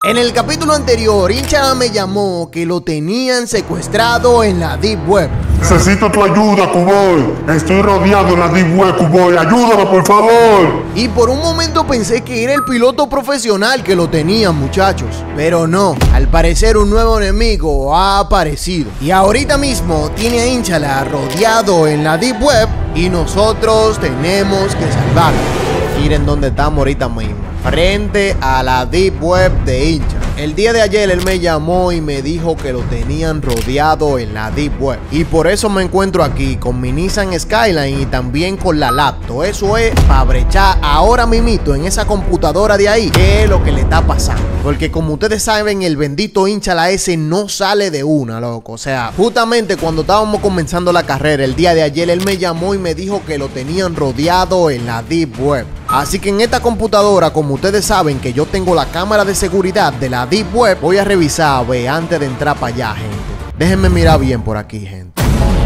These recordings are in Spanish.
En el capítulo anterior, Inchala me llamó que lo tenían secuestrado en la Deep Web. Necesito tu ayuda, Kuboy. Estoy rodeado en la Deep Web, Kuboy. Ayúdame, por favor. Y por un momento pensé que era el piloto profesional que lo tenían, muchachos. Pero no, al parecer un nuevo enemigo ha aparecido. Y ahorita mismo tiene a Inchala rodeado en la Deep Web y nosotros tenemos que salvarlo. Miren dónde estamos ahorita mismo, frente a la Deep Web de Inchala. El día de ayer él me llamó y me dijo que lo tenían rodeado en la Deep Web. Y por eso me encuentro aquí con mi Nissan Skyline y también con la laptop. Eso es para brechar ahora mismito en esa computadora de ahí qué es lo que le está pasando. Porque como ustedes saben, el bendito Inchala ese no sale de una, loco. O sea, justamente cuando estábamos comenzando la carrera el día de ayer, él me llamó y me dijo que lo tenían rodeado en la Deep Web. Así que en esta computadora, como ustedes saben que yo tengo la cámara de seguridad de la Deep Web, voy a revisar, ve, antes de entrar para allá, gente. Déjenme mirar bien por aquí, gente.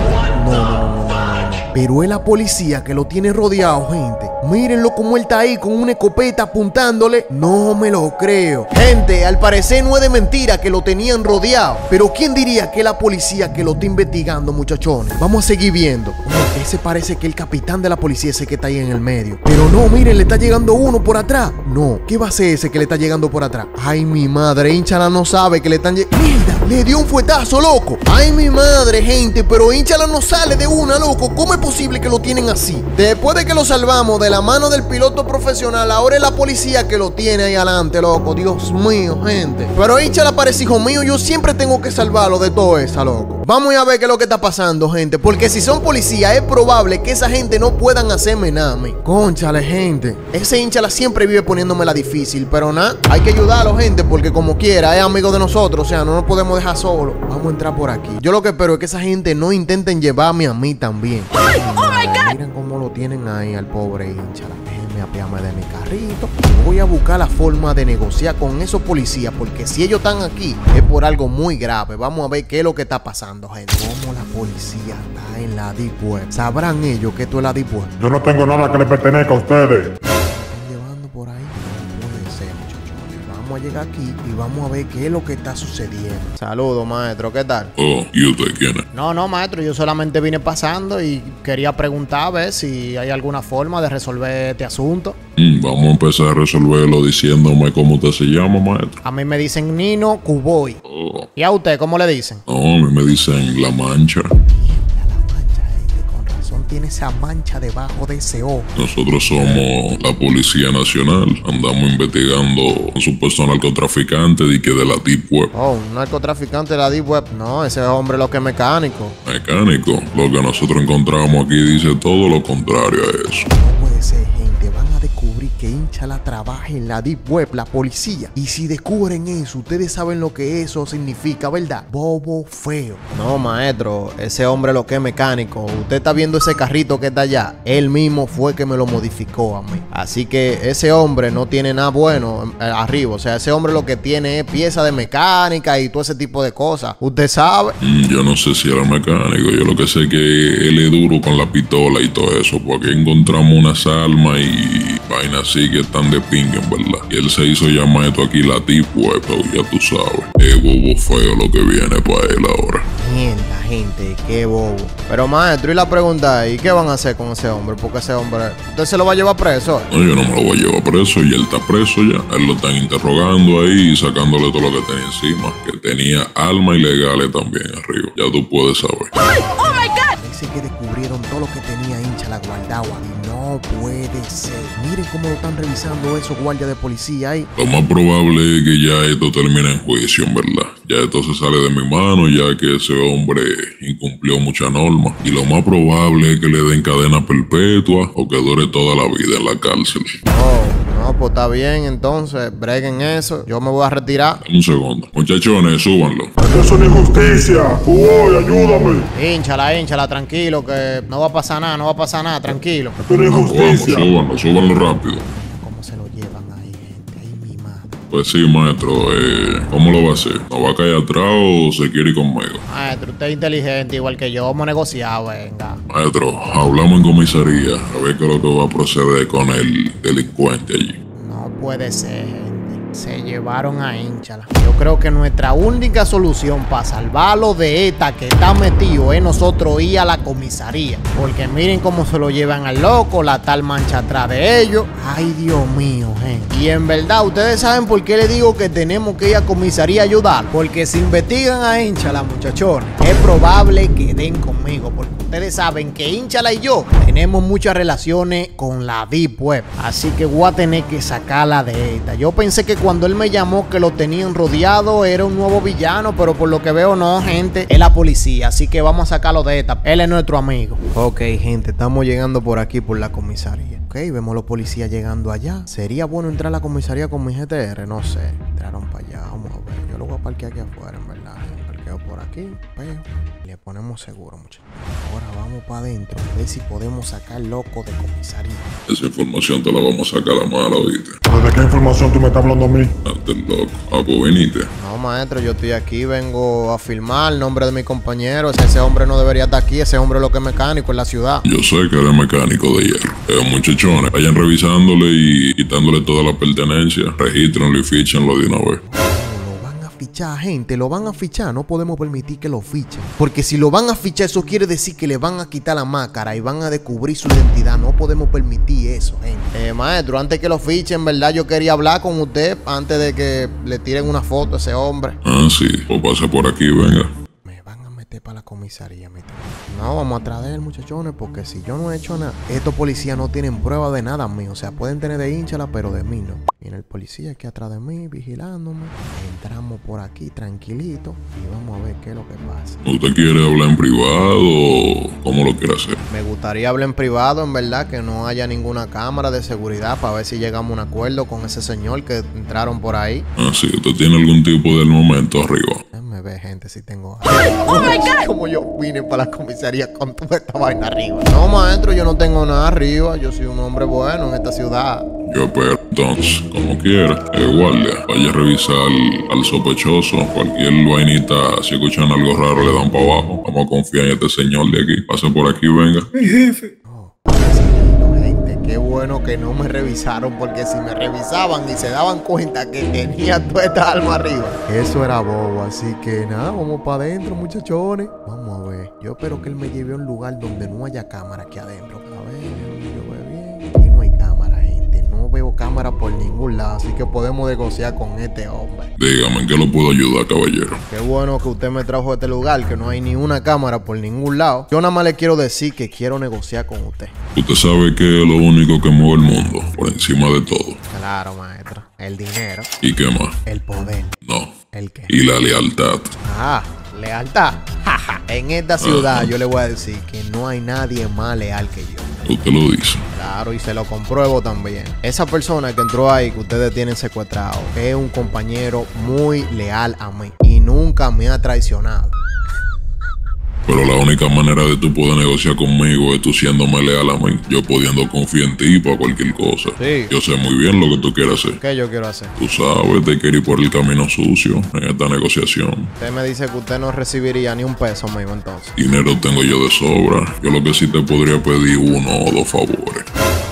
No. Pero es la policía que lo tiene rodeado, gente. Mírenlo como él está ahí con una escopeta apuntándole. No me lo creo. Gente, al parecer no es de mentira que lo tenían rodeado. Pero ¿quién diría que es la policía que lo está investigando, muchachones? Vamos a seguir viendo. Ese parece que el capitán de la policía, ese que está ahí en el medio. Pero no, miren, le está llegando uno por atrás. No, ¿qué va a ser ese que le está llegando por atrás? Ay, mi madre, Inchala no sabe que le están llegando. ¡Mierda! Le dio un fuetazo, loco. Ay, mi madre, gente, pero Inchala no sale de una, loco. ¿Cómo es posible que lo tienen así? Después de que lo salvamos de la mano del piloto profesional, ahora es la policía que lo tiene ahí adelante, loco. Dios mío, gente. Pero Inchala parece hijo mío, yo siempre tengo que salvarlo de todo eso, loco. Vamos a ver qué es lo que está pasando, gente. Porque si son policías, es probable que esa gente no puedan hacerme nada. Cónchale, gente. Ese Inchala siempre vive poniéndomela difícil, pero nada, hay que ayudarlo, gente, porque como quiera, es amigo de nosotros. O sea, no nos podemos dejar solo. Vamos a entrar por aquí. Yo lo que espero es que esa gente no intenten llevarme a mí también. ¡Oh, my God! Miren cómo lo tienen ahí al pobre Inchala. Déjenme apiarme de mi carrito. Voy a buscar la forma de negociar con esos policías, porque si ellos están aquí es por algo muy grave. Vamos a ver qué es lo que está pasando, gente. Cómo la policía está en la Deep Web. ¿Sabrán ellos que esto es la Deep Web? Yo no tengo nada que le pertenezca a ustedes. ¿Están llevando por ahí? No puede ser, muchachones. Vamos a llegar aquí y vamos a ver qué es lo que está sucediendo. Saludos, maestro. ¿Qué tal? Oh, ¿y usted quién es? No, maestro. Yo solamente vine pasando y quería preguntar a ver si hay alguna forma de resolver este asunto. Vamos a empezar a resolverlo diciéndome cómo usted se llama, maestro. A mí me dicen Nino Kuboy. Oh. ¿Y a usted cómo le dicen? No, a mí me dicen La Mancha. Tiene esa mancha debajo de ese ojo. Nosotros somos la Policía Nacional. Andamos investigando un supuesto narcotraficante de la Deep Web. Oh, un narcotraficante de la Deep Web. No, ese hombre lo que es mecánico. Mecánico. Lo que nosotros encontramos aquí dice todo lo contrario a eso. No puede ser, gente. Van a descubrir que Inchala trabaja en la Deep Web, la policía. Y si descubren eso, ustedes saben lo que eso significa, ¿verdad? Bobo feo. No, maestro. Ese hombre lo que es mecánico. Usted está viendo ese carrito que está allá, él mismo fue que me lo modificó a mí. Así que ese hombre no tiene nada bueno arriba. O sea, ese hombre lo que tiene es pieza de mecánica y todo ese tipo de cosas. Usted sabe. Yo no sé si era mecánico. Yo lo que sé es que él es duro con la pistola y todo eso. Porque encontramos unas armas y vainas así que están de ping, en verdad. Y él se hizo llamar esto aquí la Deep Web, ya tú sabes. Es bobo feo lo que viene para él ahora. Mierda, gente, qué bobo. Pero maestro, y la pregunta es, ¿y qué van a hacer con ese hombre? Porque ese hombre, ¿usted se lo va a llevar preso? No, yo no me lo voy a llevar preso y él está preso ya. Él lo están interrogando ahí y sacándole todo lo que tenía encima. Que tenía armas ilegales también arriba. Ya tú puedes saber. ¡Oh, my God! Parece que descubrieron todo lo que tenía Inchala guardado ahí. No puede ser. Miren cómo lo están revisando esos guardias de policía ahí. Lo más probable es que ya esto termine en juicio, en verdad. Ya esto se sale de mi mano, ya que ese hombre incumplió muchas normas. Y lo más probable es que le den cadena perpetua o que dure toda la vida en la cárcel. Oh, no, pues está bien, entonces, breguen eso. Yo me voy a retirar. Un segundo. Muchachones, súbanlo. Esto es una injusticia. Kuboy, ayúdame. Hincha, tranquilo, que no va a pasar nada, tranquilo. Esto es una Vamos, injusticia. súbanlo rápido. ¿Cómo se lo llevan ahí, gente? Ay, mi madre. Pues sí, maestro. ¿Cómo lo va a hacer? ¿No va a caer atrás o se quiere ir conmigo? Maestro, usted es inteligente igual que yo. Vamos a negociar, venga. Maestro, hablamos en comisaría a ver qué es lo que va a proceder con el delincuente allí. No puede ser, gente. Se llevaron a Ínchala. Yo creo que nuestra única solución para salvarlo de esta que está metido es nosotros ir a la comisaría. Porque miren cómo se lo llevan al loco, la tal mancha atrás de ellos. Ay, Dios mío, gente. Y en verdad, ustedes saben por qué les digo que tenemos que ir a comisaría a ayudar. Porque si investigan a Ínchala, muchachones, es probable que den conmigo. Porque ustedes saben que Ínchala y yo tenemos muchas relaciones con la Deep Web. Así que voy a tener que sacarla de esta. Yo pensé que cuando él me llamó que lo tenían rodeado era un nuevo villano, pero por lo que veo no, gente, es la policía. Así que vamos a sacarlo de esta. Él es nuestro amigo. Ok, gente, estamos llegando por aquí por la comisaría. Ok, vemos a los policías llegando allá. ¿Sería bueno entrar a la comisaría con mi GTR? No sé. Entraron para allá, vamos a ver. Yo lo voy a parquear aquí afuera, en verdad. Parqueo por aquí, pero le ponemos seguro, muchachos. Ahora vamos para adentro a ver si podemos sacar loco de comisaría. Esa información te la vamos a sacar a mala, ¿oíste? ¿Pero de qué información tú me estás hablando a mí? Antes loco. Ah, pues venite. No, maestro, yo estoy aquí, vengo a firmar el nombre de mi compañero. Ese hombre no debería estar aquí, ese hombre es lo que es mecánico en la ciudad. Yo sé que eres mecánico de hierro. Muchachones, vayan revisándole y quitándole toda la pertenencia. Regístrenlo y fichenlo de una vez. Fichar, gente, lo van a fichar, no podemos permitir que lo fichen, porque si lo van a fichar eso quiere decir que le van a quitar la máscara y van a descubrir su identidad. No podemos permitir eso, gente. Maestro, antes que lo fichen, verdad, yo quería hablar con usted antes de que le tiren una foto a ese hombre. Ah, sí, pues pase por aquí, venga. Me van a meter para la comisaría, no, vamos atrás de él, muchachones, porque si yo no he hecho nada, estos policías no tienen prueba de nada mío. O sea, pueden tener de Ínchala, pero de mí no. Viene el policía aquí atrás de mí, vigilándome. Entramos por aquí tranquilito y vamos a ver qué es lo que pasa. ¿Usted quiere hablar en privado o cómo lo quiere hacer? Me gustaría hablar en privado, en verdad, que no haya ninguna cámara de seguridad para ver si llegamos a un acuerdo con ese señor que entraron por ahí. Ah, sí, ¿usted tiene algún tipo de armamento arriba? Déjame ver, gente, si tengo... Oh my God. Como yo vine para la comisaría con toda esta vaina arriba. No, maestro, yo no tengo nada arriba. Yo soy un hombre bueno en esta ciudad. Yo espero, entonces, como quiera, guardia, vaya a revisar al sospechoso. Cualquier vainita, si escuchan algo raro, le dan para abajo. Vamos a confiar en este señor de aquí. Pase por aquí, venga. Mi jefe. No, gente, qué bueno que no me revisaron, porque si me revisaban y se daban cuenta que tenía toda esta alma arriba, eso era bobo. Así que nada, vamos para adentro, muchachones. Vamos a ver. Yo espero que él me lleve a un lugar donde no haya cámara aquí adentro. A ver, yo veo bien. Aquí no hay cámara, gente. No veo cámara por ningún lado, así que podemos negociar con este hombre. Dígame, ¿en qué lo puedo ayudar, caballero? Qué bueno que usted me trajo a este lugar, que no hay ni una cámara por ningún lado. Yo nada más le quiero decir que quiero negociar con usted. Usted sabe que es lo único que mueve el mundo, por encima de todo. Claro, maestro. El dinero. ¿Y qué más? El poder. No. ¿El qué? Y la lealtad. Ah, lealtad. En esta ciudad yo le voy a decir que no hay nadie más leal que yo. Usted lo dice. Claro, y se lo compruebo también. Esa persona que entró ahí, que ustedes tienen secuestrado, es un compañero muy leal a mí y nunca me ha traicionado. Pero la única manera de tú poder negociar conmigo es tú siéndome leal a mí. Yo pudiendo confiar en ti para cualquier cosa. Sí. Yo sé muy bien lo que tú quieres hacer. ¿Qué yo quiero hacer? Tú sabes, te quiero ir por el camino sucio en esta negociación. Usted me dice que usted no recibiría ni un peso mío entonces. Dinero tengo yo de sobra. Yo lo que sí te podría pedir 1 o 2 favores.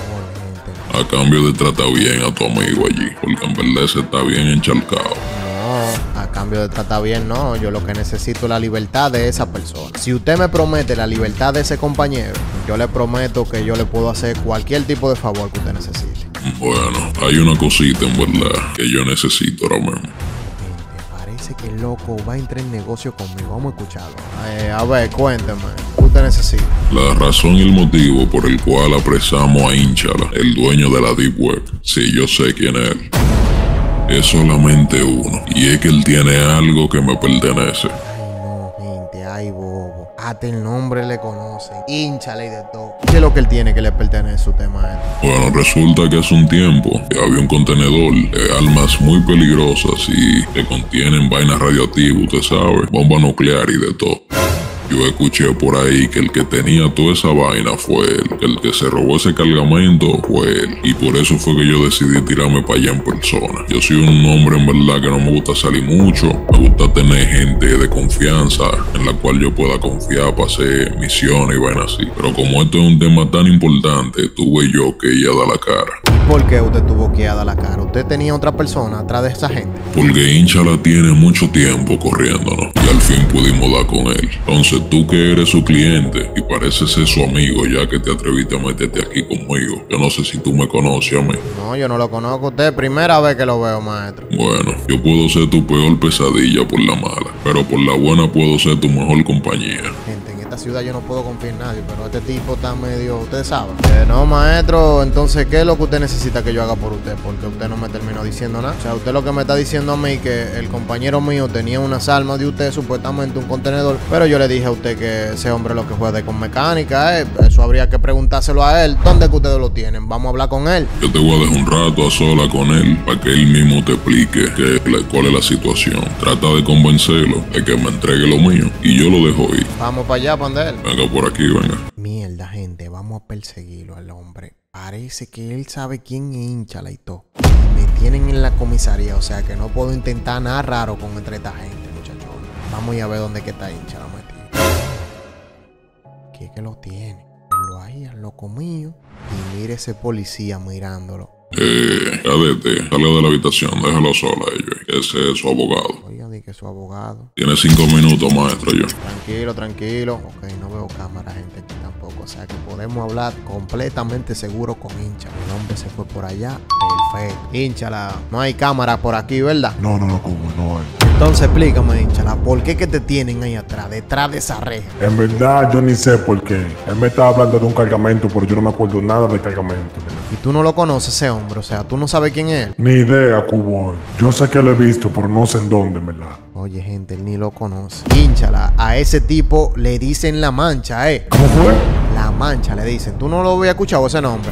A cambio de tratar bien a tu amigo allí. Porque en verdad ese está bien encharcado. No, a cambio de tratar bien, no. Yo lo que necesito es la libertad de esa persona. Si usted me promete la libertad de ese compañero, yo le prometo que yo le puedo hacer cualquier tipo de favor que usted necesite. Bueno, hay una cosita en verdad que yo necesito ahora mismo. Me parece que el loco va a entrar en negocio conmigo. Vamos a escucharlo. A ver, cuénteme. ¿Qué usted necesita? La razón y el motivo por el cual apresamos a Ínchala, el dueño de la Deep Web. Sí, yo sé quién es él. Es solamente uno. Y es que él tiene algo que me pertenece. Ay, no, gente. Ay, bobo. Hasta el nombre le conocen. Ínchala y de todo. ¿Qué es lo que él tiene que le pertenece a usted, maestro? Bueno, resulta que hace un tiempo había un contenedor de armas muy peligrosas y que contienen vainas radioactivas, usted sabe, bomba nuclear y de todo. Yo escuché por ahí que el que tenía toda esa vaina fue él, que el que se robó ese cargamento fue él, y por eso fue que yo decidí tirarme para allá en persona. Yo soy un hombre en verdad que no me gusta salir mucho, me gusta tener gente de confianza en la cual yo pueda confiar para hacer misiones y vainas así. Pero como esto es un tema tan importante, tuve yo que ir a dar la cara. por qué usted tuvo que dar la cara? ¿Usted tenía otra persona atrás de esa gente? Porque Inchala tiene mucho tiempo corriéndonos y al fin pudimos dar con él. Entonces tú que eres su cliente y pareces ser su amigo ya que te atreviste a meterte aquí conmigo. Yo no sé si tú me conoces a mí. No, yo no lo conozco a usted. Primera vez que lo veo, maestro. Bueno, yo puedo ser tu peor pesadilla por la mala, pero por la buena puedo ser tu mejor compañía. Gente, en esta ciudad yo no puedo confiar en nadie, pero este tipo está medio... Ustedes saben. No, maestro, entonces, ¿qué es lo que usted necesita que yo haga por usted? Porque usted no me terminó diciendo nada. O sea, usted lo que me está diciendo a mí que el compañero mío tenía unas armas de usted, supuestamente un contenedor, pero yo le dije a usted que ese hombre lo que juega con mecánica, eso habría que preguntárselo a él. ¿Dónde es que ustedes lo tienen? Vamos a hablar con él. Yo te voy a dejar un rato a sola con él para que él mismo te explique cuál es la situación. Trata de convencerlo de que me entregue lo mío y yo lo dejo ir. Vamos para allá, Pandel. Venga por aquí, venga. Mierda, gente, vamos a perseguirlo al hombre. Parece que él sabe quién es Inchala y todo. Me tienen en la comisaría, o sea que no puedo intentar nada raro con entre esta gente, muchachos. Vamos a ver dónde que está Inchala metido. ¿Qué es que lo tiene? Lo ahí, lo comido. Y mire ese policía mirándolo. Cadete, salga de la habitación, déjalo sola a ellos. Ese es su abogado. Oiga, di que su abogado. Tiene 5 minutos, maestro, yo. Tranquilo, tranquilo. Ok, no veo cámara, gente, aquí tampoco. O sea que podemos hablar completamente seguro con Inchala. El hombre se fue por allá. Perfecto. Inchala, no hay cámara por aquí, ¿verdad? No, como no hay. Entonces explícame, Inchala, ¿por qué que te tienen ahí atrás, detrás de esa reja? En verdad, yo ni sé por qué. Él me estaba hablando de un cargamento, pero yo no me acuerdo nada del cargamento. Y tú no lo conoces, ese hombre, o sea, tú no sabes quién es él. Ni idea, Cuboy. Yo sé que lo he visto, pero no sé en dónde, ¿verdad? Oye, gente, él ni lo conoce. Inchala, a ese tipo le dicen La Mancha, ¿Cómo fue? La Mancha le dicen. ¿Tú no lo habías escuchado ese nombre?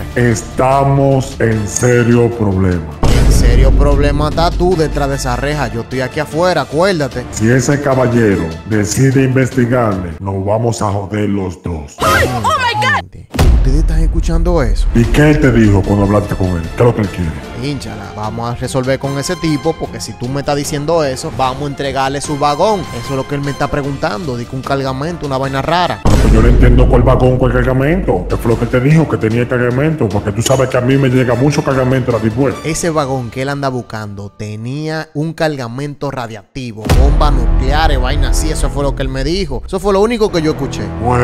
Estamos en serio problema. En serio problema está tú detrás de esa reja. Yo estoy aquí afuera, acuérdate. Si ese caballero decide investigarle, nos vamos a joder los dos. Oh my God! Gente, ¿ustedes están escuchando eso? ¿Y qué él te dijo cuando hablaste con él? ¿Qué es lo que él quiere? Inchala, vamos a resolver con ese tipo, porque si tú me estás diciendo eso, vamos a entregarle su vagón. Eso es lo que él me está preguntando. Dice un cargamento, una vaina rara. Pero pues yo no entiendo cuál vagón, cuál cargamento. ¿Qué fue lo que te dijo? Que tenía cargamento. Porque tú sabes que a mí me llega mucho cargamento a la Deep Web. Ese vagón que él anda buscando tenía un cargamento radiactivo, bombas nucleares, vaina así. Eso fue lo que él me dijo. Eso fue lo único que yo escuché.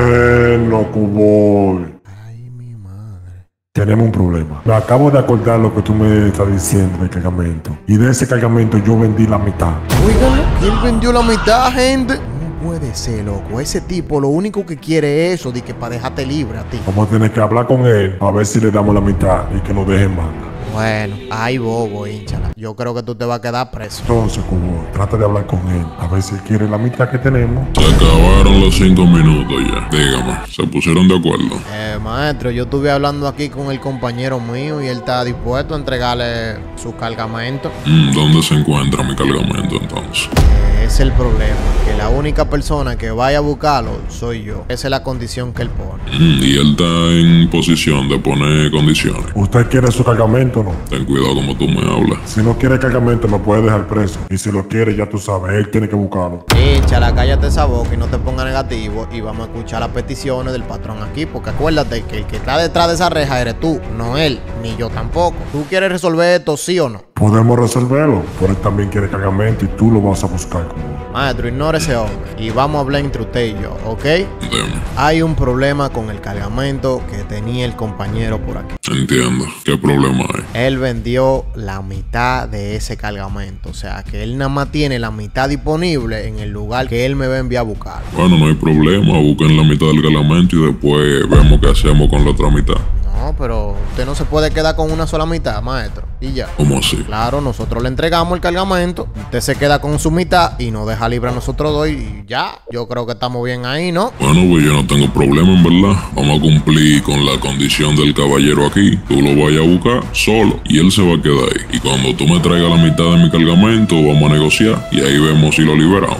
Bueno, Cuboy. Ay, mi madre. Tenemos un problema. Me acabo de acordar lo que tú me estás diciendo del cargamento. Y de ese cargamento yo vendí la mitad. Oigan, él vendió la mitad, gente. No puede ser, loco. Ese tipo lo único que quiere es eso, de que para dejarte libre a ti. Vamos a tener que hablar con él a ver si le damos la mitad y que nos dejen banda. Bueno, ay, bobo, Inchala. Yo creo que tú te vas a quedar preso. Entonces, Cuboy, trata de hablar con él a ver si quiere la mitad que tenemos. Se acabaron los 5 minutos ya. Dígame, ¿se pusieron de acuerdo? Maestro, yo estuve hablando aquí con el compañero mío y él está dispuesto a entregarle su cargamento. ¿Dónde se encuentra mi cargamento entonces? Es el problema, que la única persona que vaya a buscarlo soy yo. Esa es la condición que él pone. Y él está en posición de poner condiciones. ¿Usted quiere su cargamento o no? Ten cuidado como tú me hablas. Si no quiere cargamento, me puede dejar preso. Y si lo quiere, ya tú sabes, él tiene que buscarlo. Échala, cállate esa boca y no te ponga negativo. Y vamos a escuchar las peticiones del patrón aquí. Porque acuérdate que el que está detrás de esa reja eres tú, no él, ni yo tampoco. ¿Tú quieres resolver esto, sí o no? Podemos resolverlo, pero él también quiere cargamento y tú lo vas a buscar. Maestro, ignore ese hombre y vamos a hablar entre usted y yo, ¿ok? Dime. Hay un problema con el cargamento que tenía el compañero por aquí. Entiendo. ¿Qué problema hay? Él vendió la mitad de ese cargamento, o sea que él nada más tiene la mitad disponible en el lugar que él me va a enviar a buscar. Bueno, no hay problema. Busquen la mitad del cargamento y después vemos qué hacemos con la otra mitad. No, pero usted no se puede quedar con una sola mitad, maestro. Y ya. ¿Cómo así? Claro, nosotros le entregamos el cargamento, usted se queda con su mitad y nos deja libre a nosotros dos y ya. Yo creo que estamos bien ahí, ¿no? Bueno, pues yo no tengo problema, en verdad. Vamos a cumplir con la condición del caballero aquí. Tú lo vayas a buscar solo y él se va a quedar ahí. Y cuando tú me traigas la mitad de mi cargamento, vamos a negociar y ahí vemos si lo liberamos.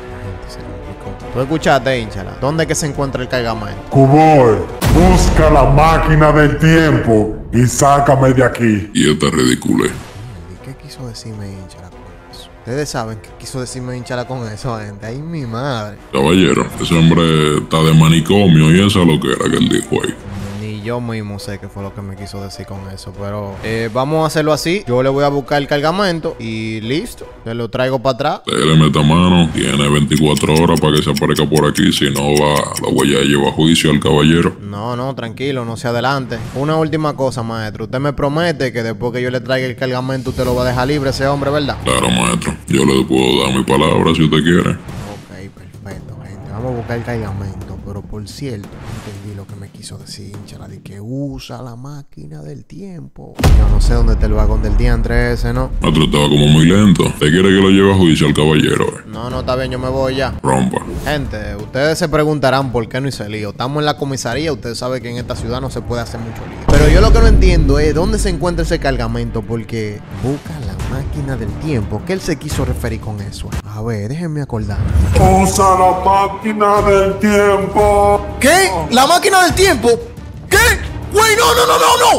¿Tú escuchaste, Inchala? ¿Dónde es que se encuentra el cargamento? Cuboy, busca la máquina del tiempo y sácame de aquí. Y esta ridícula. ¿Y qué quiso decirme Inchala con eso? Ustedes saben qué quiso decirme Inchala con eso, gente. Ay, mi madre. Caballero, ese hombre está de manicomio y esa es lo que era que él dijo ahí. Ni yo mismo sé qué fue lo que me quiso decir con eso. Pero vamos a hacerlo así. Yo le voy a buscar el cargamento y listo. Se lo traigo para atrás. Le meta mano. Tiene 24 horas para que se aparezca por aquí. Si no, lo voy a llevar a juicio al caballero. No, tranquilo, no se adelante. Una última cosa, maestro. Usted me promete que después que yo le traiga el cargamento, usted lo va a dejar libre a ese hombre, ¿verdad? Claro, maestro. Yo le puedo dar mi palabra si usted quiere. Ok, perfecto, gente. Vamos a buscar el cargamento. Pero por cierto, no entendí lo que me quiso decir, Inchala, de que usa la máquina del tiempo. Yo no sé dónde está el vagón del diantre ese, ¿no? Maestro, estaba como muy lento. ¿Usted quiere que lo lleve a juicio al caballero? No, está bien, yo me voy ya. Rompa. Gente, ustedes se preguntarán por qué no hice lío. Estamos en la comisaría, usted sabe que en esta ciudad no se puede hacer mucho lío. Pero yo lo que no entiendo es dónde se encuentra ese cargamento, porque busca la máquina del tiempo. ¿Qué él se quiso referir con eso? A ver, déjenme acordar. Usa la máquina del tiempo. ¿Qué? ¿La máquina del tiempo? ¿Qué? ¡Güey, no! ¡No!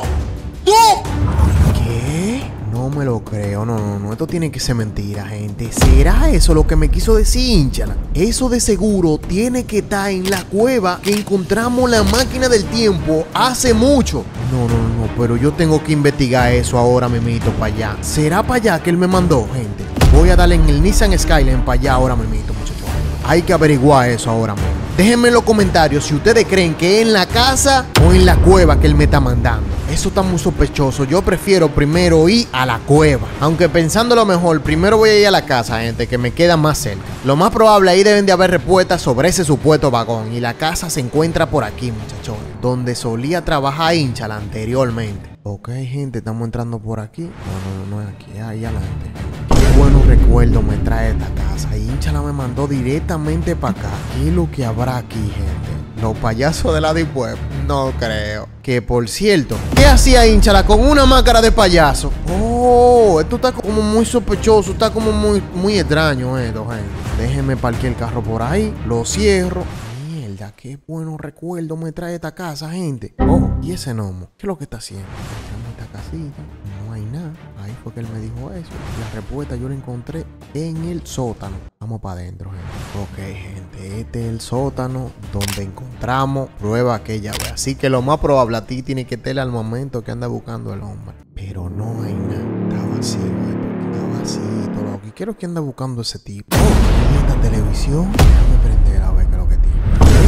¿Qué? No me lo creo, no. Esto tiene que ser mentira, gente. ¿Será eso lo que me quiso decir, Inchala? Eso de seguro tiene que estar en la cueva que encontramos la máquina del tiempo hace mucho. No, pero yo tengo que investigar eso ahora mismito para allá. ¿Será para allá que él me mandó, gente? Voy a darle en el Nissan Skyline para allá ahora mismito, muchachos. Hay que averiguar eso ahora mismo. Déjenme en los comentarios si ustedes creen que es en la casa o en la cueva que él me está mandando. Eso está muy sospechoso. Yo prefiero primero ir a la cueva. Aunque pensándolo mejor, primero voy a ir a la casa, gente, que me queda más cerca. Lo más probable, ahí deben de haber respuestas sobre ese supuesto vagón. Y la casa se encuentra por aquí, muchachos, donde solía trabajar Inchala anteriormente. Ok, gente, estamos entrando por aquí. No es aquí, ahí adelante. Qué buenos recuerdos me trae esta casa. Inchala me mandó directamente para acá. ¿Qué es lo que habrá aquí, gente? ¿Los payasos de la Deep Web? No creo. Que por cierto, ¿qué hacía Inchala con una máscara de payaso? Oh, esto está como muy sospechoso. Está como muy extraño esto, gente. Déjenme parquear el carro por ahí. Lo cierro. Qué buenos recuerdos me trae esta casa, gente. Oh, y ese gnomo, ¿qué es lo que está haciendo? Entramos a esta casita, no hay nada. Ahí fue que él me dijo eso. La respuesta yo la encontré en el sótano. Vamos para adentro, gente. Ok, gente, este es el sótano donde encontramos prueba aquella vez. Así que lo más probable a ti tiene que estar al momento que anda buscando el hombre. Pero no hay nada. Está vacío, está vacío. Lo que quiero es que anda buscando ese tipo. Oh, y esta televisión. Déjame prender a ver qué es lo que tiene.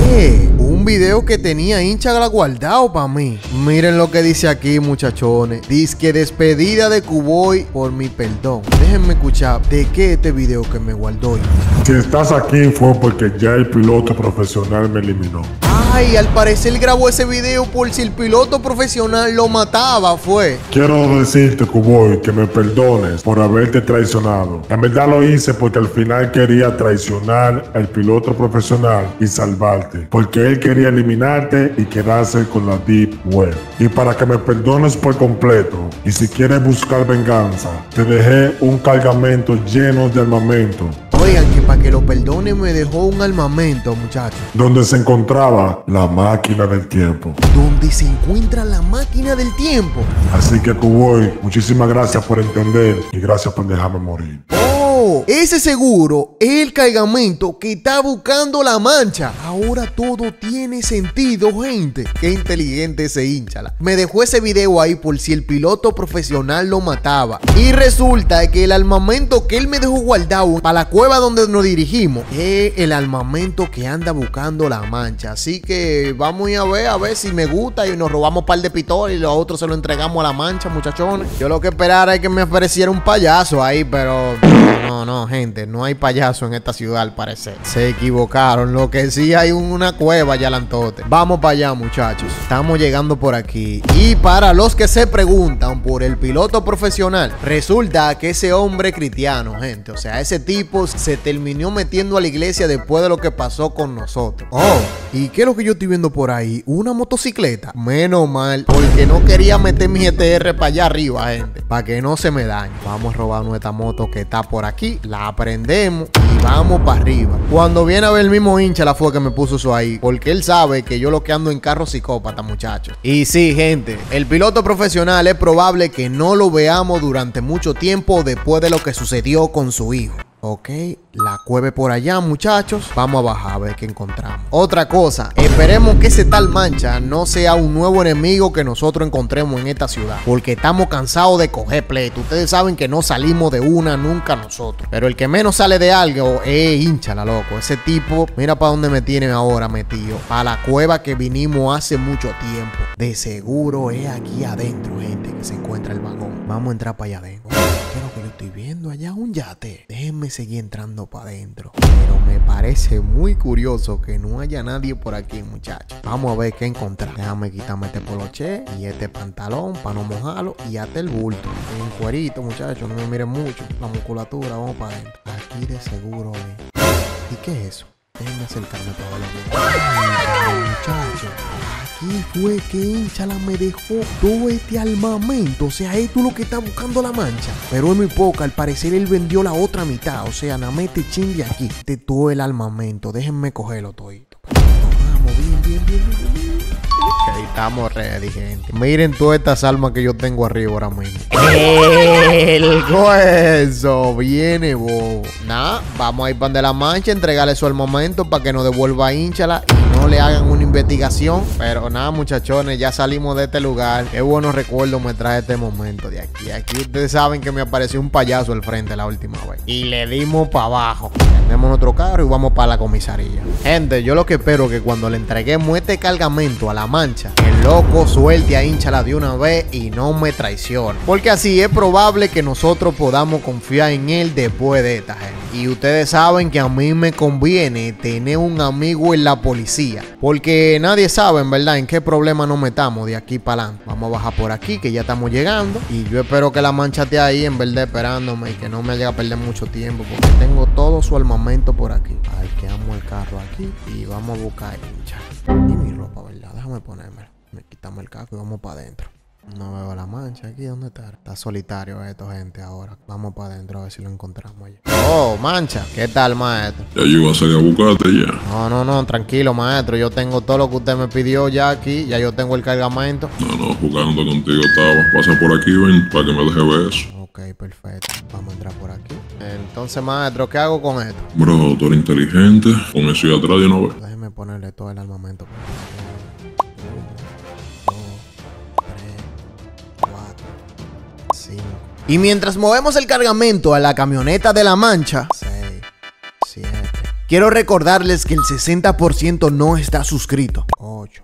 Un video que tenía Inchala guardado para mí. Miren lo que dice aquí, muchachones. Dice que despedida de Cuboy por mi perdón. Déjenme escuchar de qué este video que me guardó Inchala. Si estás aquí fue porque ya el piloto profesional me eliminó. Ay, al parecer grabó ese video por si el piloto profesional lo mataba, fue. Quiero decirte, Cuboy, que me perdones por haberte traicionado. En verdad lo hice porque al final quería traicionar al piloto profesional y salvarte. Porque él quería eliminarte y quedarse con la Deep Web. Y para que me perdones por completo, y si quieres buscar venganza, te dejé un cargamento lleno de armamento. Oigan, que para que lo perdone me dejó un armamento, muchachos. Donde se encontraba la máquina del tiempo. Donde se encuentra la máquina del tiempo. Así que Cuboy, muchísimas gracias por entender y gracias por dejarme morir. Oh, ese seguro es el cargamento que está buscando la mancha. Ahora todo tiene sentido, gente. Qué inteligente ese Inchala. Me dejó ese video ahí por si el piloto profesional lo mataba. Y resulta que el armamento que él me dejó guardado para la cueva donde nos dirigimos es el armamento que anda buscando la mancha. Así que vamos a ver si me gusta y nos robamos un par de pistolas y los otros se lo entregamos a la mancha, muchachones. Yo lo que esperara es que me apareciera un payaso ahí, pero no, gente, no hay payaso en esta ciudad al parecer. Se equivocaron. Lo que sí hay una cueva allá alantote. Vamos para allá, muchachos. Estamos llegando por aquí. Y para los que se preguntan por el piloto profesional, resulta que ese hombre es cristiano, gente. O sea, ese tipo se terminó metiendo a la iglesia después de lo que pasó con nosotros. Oh, ¿y qué es lo que yo estoy viendo por ahí? Una motocicleta. Menos mal, porque no quería meter mi GTR para allá arriba, gente, para que no se me dañe. Vamos a robar nuestra moto que está por aquí, la prendemos y vamos para arriba. Cuando viene a ver el mismo Inchala fue que me puso eso ahí, porque él sabe que yo lo que ando en carro psicópata, muchachos. Y sí, gente, el piloto profesional es probable que no lo veamos durante mucho tiempo después de lo que sucedió con su hijo. Ok, la cueve por allá, muchachos. Vamos a bajar a ver qué encontramos. Otra cosa, esperemos que ese tal Mancha no sea un nuevo enemigo que nosotros encontremos en esta ciudad, porque estamos cansados de coger pleito. Ustedes saben que no salimos de una nunca nosotros, pero el que menos sale de algo es Ínchala, loco. Ese tipo, mira para dónde me tiene ahora metido, para la cueva que vinimos hace mucho tiempo. De seguro es aquí adentro, gente, que se encuentra el vagón. Vamos a entrar para allá adentro. Creo que lo estoy viendo allá, un yate. Déjenme seguir entrando para adentro. Pero me parece muy curioso que no haya nadie por aquí, muchachos. Vamos a ver qué encontrar. Déjame quitarme este poloché y este pantalón para no mojarlo. Y hasta el bulto. Un cuerito, muchachos. No me miren mucho. La musculatura, vamos para adentro. Aquí de seguro es. ¿Y qué es eso? Déjenme acercarme para verlo. Muchachos. Aquí fue que Ínchala me dejó todo este armamento. O sea, esto es lo que está buscando la Mancha. Pero es muy poca. Al parecer él vendió la otra mitad. O sea, nada más este chin de aquí. De todo el armamento. Déjenme cogerlo todito. Vamos, bien. Ok, estamos ready, gente. Miren todas estas almas que yo tengo arriba ahora mismo. El hueso viene, bobo. Nada, vamos a ir para de la Mancha, entregarle su armamento para que nos devuelva a Ínchala y no le hagan una investigación. Pero nada, muchachones, ya salimos de este lugar. Qué buenos recuerdos me trae este momento de aquí. Aquí ustedes saben que me apareció un payaso al frente la última vez. Y le dimos para abajo. Prendemos nuestro carro y vamos para la comisaría. Gente, yo lo que espero es que cuando le entreguemos este cargamento a la Mancha, el loco suelte a Ínchala de una vez y no me traicione. Porque así es probable que nosotros podamos confiar en él después de esta gente. Y ustedes saben que a mí me conviene tener un amigo en la policía. Porque nadie sabe, en verdad, en qué problema nos metamos de aquí para adelante. Vamos a bajar por aquí, que ya estamos llegando. Y yo espero que la Mancha esté ahí, en verdad, esperándome. Y que no me llegue a perder mucho tiempo. Porque tengo todo su armamento por aquí. Ay, quedamos el carro aquí. Y vamos a buscar a Ínchala. Y mi ropa, ¿verdad? Déjame ponérmela. Me quitamos el casco y vamos para adentro. No veo la Mancha aquí. ¿Dónde está? Está solitario esto, gente, ahora. Vamos para adentro a ver si lo encontramos allá. Oh, Mancha. ¿Qué tal, maestro? Ya yo iba a salir a buscarte ya. No, tranquilo, maestro. Yo tengo todo lo que usted me pidió ya aquí. Ya yo tengo el cargamento. No, jugando contigo estaba. Pasa por aquí, ven, para que me deje ver eso. Ok, perfecto. Vamos a entrar por aquí. Entonces, maestro, ¿qué hago con esto? Bro, tú eres inteligente. Con eso y atrás de una vez. Déjeme ponerle todo el armamento. 5. Y mientras movemos el cargamento a la camioneta de la Mancha, 6, 7. Quiero recordarles que el 60% no está suscrito. 8,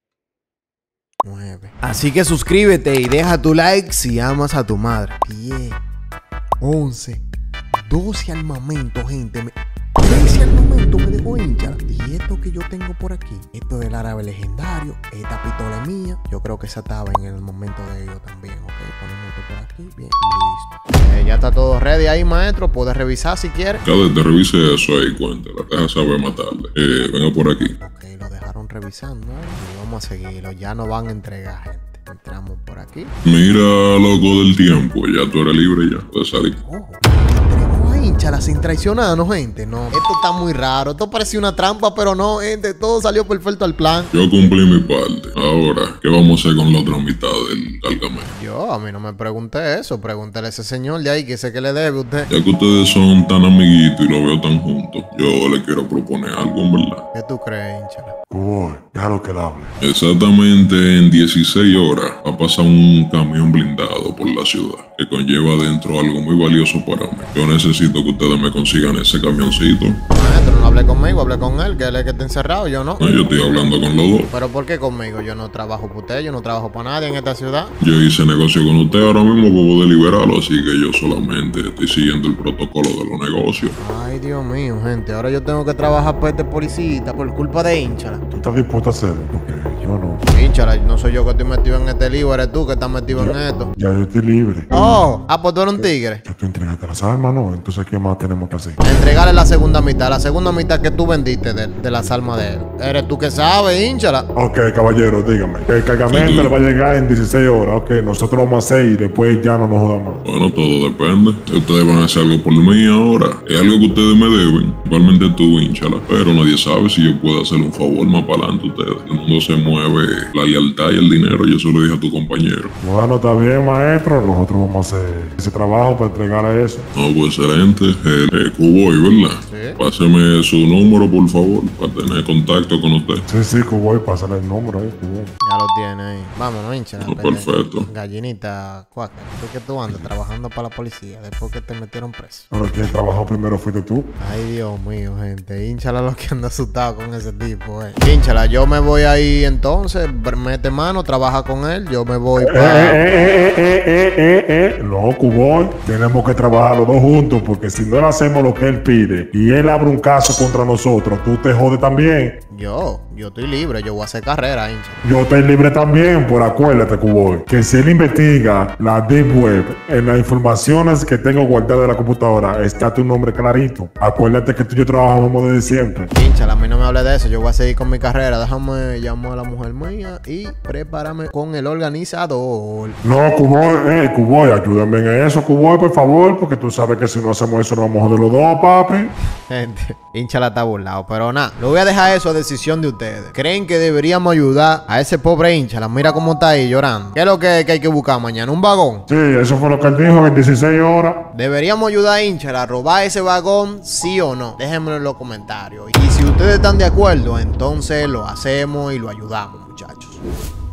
9. Así que suscríbete y deja tu like si amas a tu madre. 10, 11, 12 armamento, gente. 13 armamento me dejó Ínchala. Y esto que yo tengo por aquí, esto del árabe legendario, esta pistola es mía. Yo creo que esa estaba en el momento de ello también. Ok, ponemos esto por aquí. Bien, listo. Ya está todo ready ahí, maestro. Puedes revisar si quieres. Cada te revise eso ahí, cuéntala. Deja saber matarle. Venga por aquí. Ok, lo dejaron revisando. Y vamos a seguirlo. Ya nos van a entregar, gente. Entramos por aquí. Mira, loco del tiempo. Ya tú eres libre ya. Puedes salir. Ojo. Ínchala sin traicionarnos, gente. No, esto está muy raro. Esto parecía una trampa, pero no, gente. Todo salió perfecto al plan. Yo cumplí mi parte. Ahora, ¿qué vamos a hacer con la otra mitad del cargamento? Yo, a mí no me pregunté eso. Pregúntele a ese señor de ahí que sé que le debe a usted. Ya que ustedes son tan amiguitos y lo veo tan juntos, yo le quiero proponer algo, en verdad. ¿Qué tú crees, Ínchala? Uy, déjalo que él hable. Exactamente en 16 horas va a pasar un camión blindado por la ciudad que conlleva dentro algo muy valioso para mí. Yo necesito que ustedes me consigan ese camioncito. Maestro, no hable conmigo, hable con él, que él es que está encerrado, yo no. No, yo estoy hablando con los dos. ¿Pero por qué conmigo? Yo no trabajo para usted, yo no trabajo para nadie en esta ciudad. Yo hice negocio con usted ahora mismo para poder liberarlo, así que yo solamente estoy siguiendo el protocolo de los negocios. Ay, Dios mío, gente, ahora yo tengo que trabajar para este policita por culpa de Ínchala. ¿Tú estás dispuesto a hacerlo? Porque yo no. Ínchala, no soy yo que estoy metido en este lío, eres tú que estás metido en esto. Ya yo estoy libre. Oh, pues tú eres un tigre. Ya tú entregaste las armas, ¿no? Entonces, ¿qué más tenemos que hacer? Entregarle la segunda mitad que tú vendiste de las almas de él. Eres tú que sabes, Ínchala. Ok, caballero, dígame. El cargamento le va a llegar en 16 horas. Ok, nosotros lo vamos a hacer y después ya no nos jodamos. Bueno, todo depende. Ustedes van a hacer algo por mí ahora. Es algo que ustedes me deben. Igualmente tú, Ínchala. Pero nadie sabe si yo puedo hacer un favor más para adelante a ustedes. El mundo se mueve mueve la lealtad y el dinero. Yo se lo dije a tu compañero. Bueno, está bien, maestro. Nosotros vamos a hacer ese trabajo para entregarle eso. No, pues excelente. Cuboy, ¿verdad? Sí. Páseme su número, por favor, para tener contacto con usted. Sí, Cuboy, pásale el número ahí, Cuboy. Ya lo tiene ahí. Vámonos, hincha. No, perfecto. Gallinita, cuaca. ¿Tú que tú andas trabajando para la policía después que te metieron preso? Pero quien trabajó primero fuiste tú. Ay, Dios mío, gente. Hínchala lo que anda asustado con ese tipo, Hínchala, yo me voy ahí entonces. Mete mano, trabaja con él. Yo me voy para... No, Cuboy, tenemos que trabajar los dos juntos porque si no le hacemos lo que él pide y él abre un caso contra nosotros, tú te jodes también. Yo estoy libre. Yo voy a hacer carrera, hincha. Yo estoy libre también, por acuérdate, Cuboy, que si él investiga la Deep Web, en las informaciones que tengo guardadas de la computadora, está tu nombre clarito. Acuérdate que tú y yo trabajamos desde siempre. Hínchala, a mí no me hable de eso. Yo voy a seguir con mi carrera. Déjame llamar a la mujer mía y prepárame con el organizador. No, Cuboy, ayúdame en eso, Cuboy, por favor, porque tú sabes que si no hacemos eso, nos vamos a joder los dos, papi. Gente, Hínchala está burlado. Pero nada, lo voy a dejar eso a decisión de ustedes. ¿Creen que deberíamos ayudar a ese pobre Hínchala? Mira cómo está ahí llorando. ¿Qué es lo que hay que buscar mañana? ¿Un vagón? Sí, eso fue lo que él dijo en 16 horas. ¿Deberíamos ayudar a Hínchala a robar ese vagón, sí o no? Déjenmelo en los comentarios. Y si ustedes están de acuerdo, entonces lo hacemos y lo ayudamos, muchachos.